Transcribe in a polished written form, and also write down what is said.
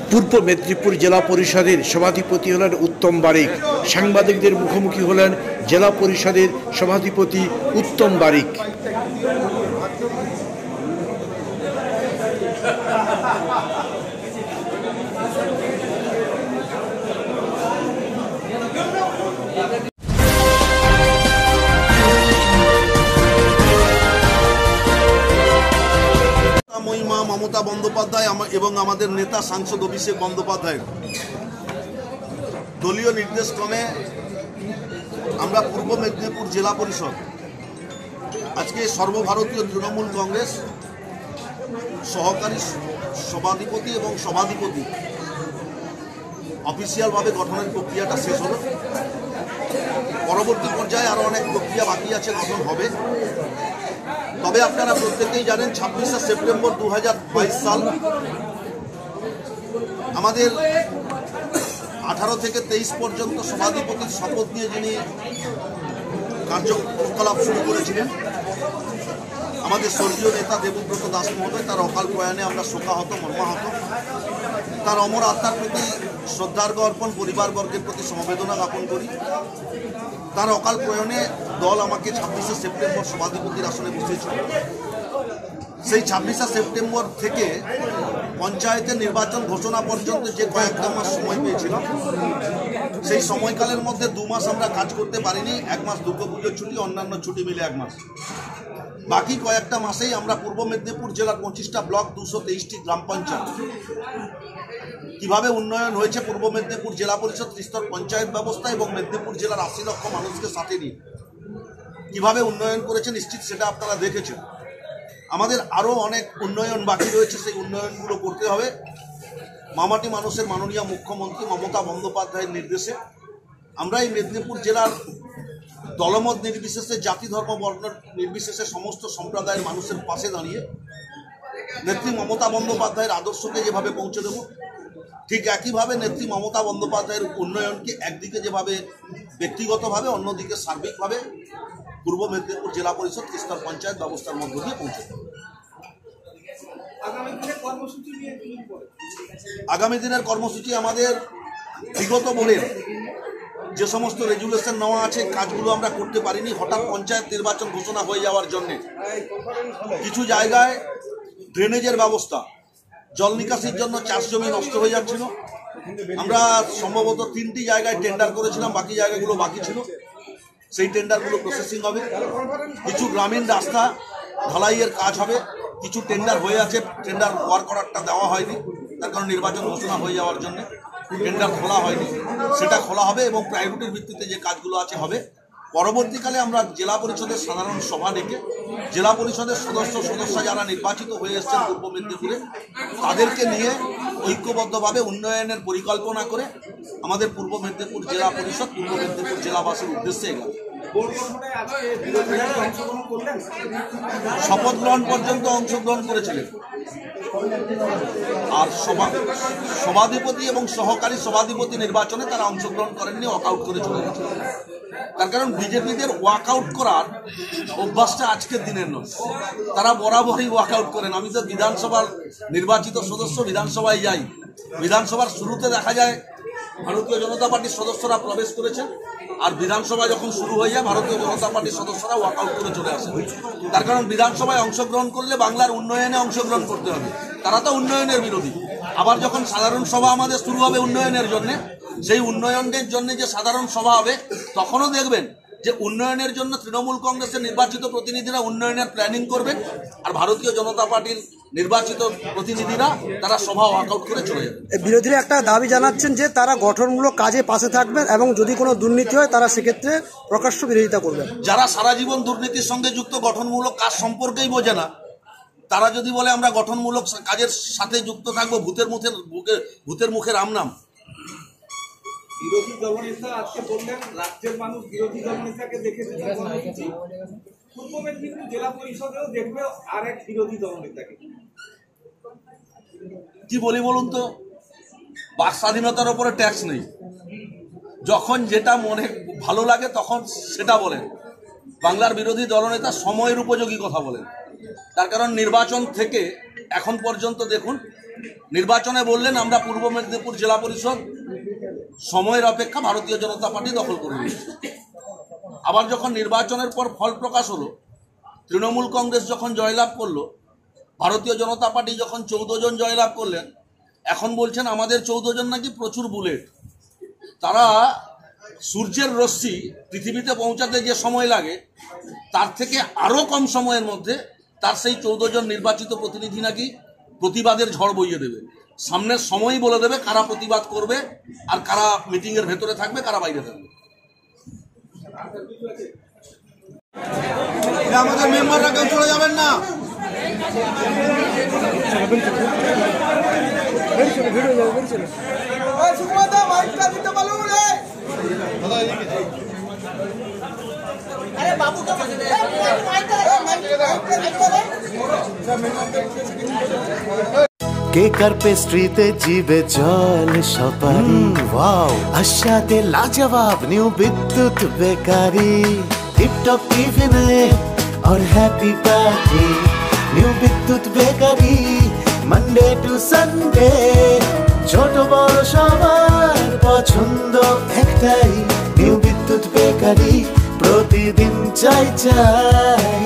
পূর্ব মেদিনীপুর জেলা পরিষদের সভাধিপতি হলেন উত্তম বারিক। সাংবাদিকদের মুখোমুখি হলেন জেলা পরিষদের সভাধিপতি উত্তম বারিক। মা মমতা বন্দ্যোপাধ্যায় এবং আমাদের নেতা সাংসদ অভিষেক বন্দ্যোপাধ্যায় দলীয় নির্দেশক্রমে আমরা পূর্ব মেদিনীপুর জেলা পরিষদ আজকে সর্বভারতীয় তৃণমূল কংগ্রেস সহকারী সভাধিপতি এবং সভাধিপতি অফিসিয়ালভাবে গঠনের প্রক্রিয়াটা শেষ হলো। পরবর্তী পর্যায়ে আরও অনেক প্রক্রিয়া বাকি আছে, গঠন হবে। তবে আপনারা প্রত্যেকেই জানেন 26শে সেপ্টেম্বর 2022 সাল আমাদের 18 থেকে 23 পর্যন্ত সভাধিপতির শপথ নিয়ে যিনি কার্যকলাপ শুরু করেছিলেন আমাদের স্বর্গীয় নেতা দেবব্রত দাস মহোদয়, তার অকাল প্রয়াণে আমরা শোকাহত মর্মাহত। তার অমর আত্মার প্রতি শ্রদ্ধার্ঘ্য অর্পণ, পরিবারবর্গের প্রতি সমবেদনা জ্ঞাপন করি। তার অকাল প্রয়াণে দল আমাকে 26শে সেপ্টেম্বর সভাধিপতির আসনে বসিয়েছিল। সেই 26শে সেপ্টেম্বর থেকে পঞ্চায়েতের নির্বাচন ঘোষণা পর্যন্ত যে কয়েকটা মাস সময় পেয়েছিলাম, সেই সময়কালের মধ্যে 2 মাস আমরা কাজ করতে পারিনি। 1 মাস দুর্গাপুজোর ছুটি, অন্যান্য ছুটি মিলে 1 মাস। বাকি কয়েকটা মাসেই আমরা পূর্ব মেদিনীপুর জেলার 25টা ব্লক, 223টি গ্রাম পঞ্চায়েত, কিভাবে উন্নয়ন হয়েছে পূর্ব মেদিনীপুর জেলা পরিষদ ত্রিস্তর পঞ্চায়েত ব্যবস্থা এবং মেদিনীপুর জেলার 80 লক্ষ মানুষকে সাথে নিয়ে কিভাবে উন্নয়ন করেছে নিশ্চিত সেটা আপনারা দেখেছেন। আমাদের আরও অনেক উন্নয়ন বাকি রয়েছে, সেই উন্নয়নগুলো করতে হবে। মামাটি মানুষের মাননীয় মুখ্যমন্ত্রী মমতা বন্দ্যোপাধ্যায়ের নির্দেশে আমরা এই মেদিনীপুর জেলার দলমত নির্বিশেষে, জাতি ধর্ম বর্ণ নির্বিশেষে সমস্ত সম্প্রদায়ের মানুষের পাশে দাঁড়িয়ে নেত্রী মমতা বন্দ্যোপাধ্যায়ের আদর্শকে যেভাবে পৌঁছে দেব, ঠিক একইভাবে নেত্রী মমতা বন্দ্যোপাধ্যায়ের উন্নয়নকে একদিকে যেভাবে ব্যক্তিগতভাবে, অন্যদিকে সার্বিকভাবে পূর্ব মেদিনীপুর জেলা পরিষদ ত্রিস্তর পঞ্চায়েত ব্যবস্থার মধ্য দিয়ে পৌঁছে দেব। আগামী দিনের কর্মসূচি আমাদের বিগত বলের যে সমস্ত রেজুলেশন নেওয়া আছে, কাজগুলো আমরা করতে পারিনি। হঠাৎ পঞ্চায়েত নির্বাচন ঘোষণা হয়ে যাওয়ার জন্য কিছু জায়গায় ড্রেনেজের ব্যবস্থা, জল নিকাশির জন্য চাষ জমি নষ্ট হয়ে যাচ্ছিল। আমরা সম্ভবত 3টি জায়গায় টেন্ডার করেছিলাম, বাকি জায়গাগুলো বাকি ছিল। সেই টেন্ডারগুলো প্রসেসিং হবে। কিছু গ্রামীণ রাস্তা ঢালাইয়ের কাজ হবে। কিছু টেন্ডার হয়ে আছে, টেন্ডার ওয়ার্ক অর্ডারটা দেওয়া হয়নি, তার কারণ নির্বাচন ঘোষণা হয়ে যাওয়ার জন্য টেন্ডার খোলা হয়নি। সেটা খোলা হবে এবং প্রায়োরিটির ভিত্তিতে যে কাজগুলো আছে হবে। পরবর্তীকালে আমরা জেলা পরিষদের সাধারণ সভা ডেকে জেলা পরিষদের সদস্য যারা নির্বাচিত হয়ে এসেছেন পূর্ব মেদিনীপুরে, তাদেরকে নিয়ে ঐক্যবদ্ধভাবে উন্নয়নের পরিকল্পনা করে আমাদের পূর্ব মেদিনীপুর জেলা পরিষদ পূর্ব মেদিনীপুর জেলাবাসীর উদ্দেশ্যে এগোবে। শপথ গ্রহণ পর্যন্ত অংশগ্রহণ করেছিলেন, আর সভাধিপতি এবং সহকারী সভাধিপতি নির্বাচনে তারা অংশগ্রহণ করেননি, ওয়াকআউট করে চলে গেছে। তার কারণ বিজেপিদের ওয়াকআউট করার অভ্যাসটা আজকের দিনের নয়, তারা বরাবরই ওয়াকআউট করেন। আমি তো বিধানসভার নির্বাচিত সদস্য, বিধানসভায় যাই, বিধানসভার শুরুতে দেখা যায় ভারতীয় জনতা পার্টির সদস্যরা প্রবেশ করেছেন, আর বিধানসভা যখন শুরু হয়ে যায় ভারতীয় জনতা পার্টির সদস্যরা ওয়াকআউট করে চলে আসে। তার কারণ বিধানসভায় অংশগ্রহণ করলে বাংলার উন্নয়নে অংশগ্রহণ করতে হবে, তারা তো উন্নয়নের বিরোধী। আবার যখন সাধারণ সভা আমাদের শুরু হবে উন্নয়নের জন্য, সেই উন্নয়নের জন্য যে সাধারণ সভা হবে, তখনও দেখবেন যে উন্নয়নের জন্য তৃণমূল কংগ্রেসের নির্বাচিত প্রতিনিধিরা উন্নয়নের প্ল্যানিং করবেন, আর ভারতীয় জনতা পার্টির নির্বাচিত প্রতিনিধিরা তারা সভা ওয়াকআউট করে চলে যাবে। বিরোধীরা একটা দাবি জানাচ্ছেন যে তারা গঠনমূলক কাজে পাশে থাকবেন এবং যদি কোনো দুর্নীতি হয় তারা সেক্ষেত্রে প্রকাশ্য বিরোধিতা করবেন। যারা সারা জীবন দুর্নীতির সঙ্গে যুক্ত, গঠনমূলক কাজ সম্পর্কেই বোঝে না, তারা যদি বলে আমরা গঠনমূলক কাজের সাথে যুক্ত থাকবো, ভূতের মুখে রাম নাম। বিরোধী দলনেতা আজকে বললেন রাজ্যের মানুষ বিরোধী দলনেতাকে দেখেছে, পূর্ব মেদিনীপুর জেলা পরিষদেও দেখবে আর এক বিরোধী দলনেতাকে। কি বলি বলুন তো, বাক স্বাধীনতার উপরে ট্যাক্স নেই। যখন যেটা মনে ভালো লাগে তখন সেটা বলেন। বাংলার বিরোধী দলনেতা সময়ের উপযোগী কথা বলেন। তার কারণ নির্বাচন থেকে এখন পর্যন্ত দেখুন নির্বাচনে বললেন আমরা পূর্ব মেদিনীপুর জেলা পরিষদ সময়ের অপেক্ষা ভারতীয় জনতা পার্টি দখল করে নিয়েছে। আবার যখন নির্বাচনের পর ফল প্রকাশ হলো, তৃণমূল কংগ্রেস যখন জয়লাভ করলো, ভারতীয় জনতা পার্টি যখন 14 জন জয়লাভ করলেন, এখন বলছেন আমাদের 14 জন নাকি প্রচুর বুলেট। তারা সূর্যের রশ্মি পৃথিবীতে পৌঁছাতে যে সময় লাগে তার থেকে আরও কম সময়ের মধ্যে তার সেই 14 জন নির্বাচিত প্রতিনিধি নাকি প্রতিবাদের ঝড় বইয়ে দেবে। সামনের সময়ই বলে দেবে কারা প্রতিবাদ করবে আর কারা মিটিংয়ের ভেতরে থাকবে, কারা বাইরে থাকবে। আমাদের মেম্বাররা কেউ চলে যাবেন না। কেকার পেস্ট্রিতে জিবে জল সপারি ওয়াও আশাতে লাজবাব নিউ বিদ্যুৎ বেকারি টিপটপ টিফিনে और happy party new Bidyut bakery Monday to Sunday ছোট বড় সবার পছন্দ একটাই নিউ বিদ্যুৎ বেকারি প্রতিদিন চাই চাই